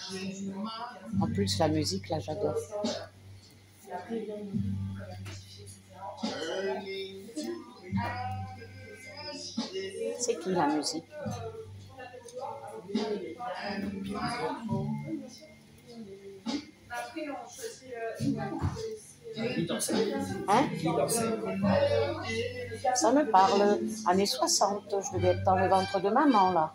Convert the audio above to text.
En plus, la musique, là, j'adore. C'est qui la musique? Hein? Ça me parle. Années 60, je devais être dans le ventre de maman, là.